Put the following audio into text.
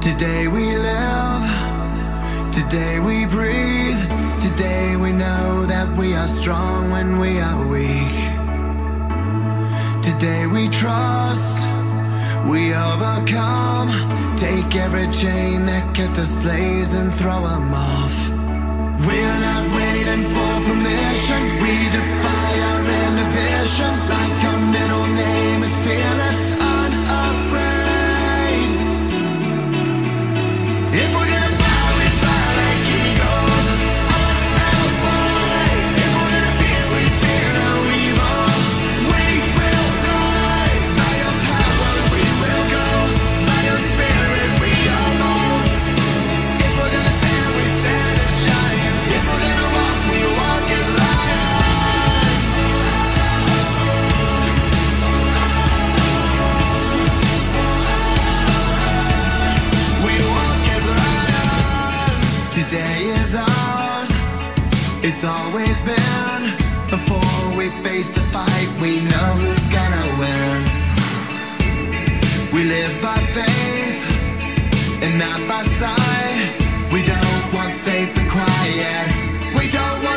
Today we live, today we breathe, today we know that we are strong when we are weak. Today we trust, we overcome, take every chain that kept us slaves and throw them off. We're not waiting for permission, we defy our inhibition, like our middle name is fearless, unafraid. If we're gonna fly, we fly like eagles, unstoppable. If we're gonna fear, we fear no evil. We will rise, by your power we will go, by your spirit we are bold. If we're gonna stand, we stand as giants. If we're gonna walk, we walk as lions. We walk as lions. Today is ours, it's always been. Before we face the fight, we know who's gonna win. We live by faith and not by sight. We don't want safe and quiet, we don't want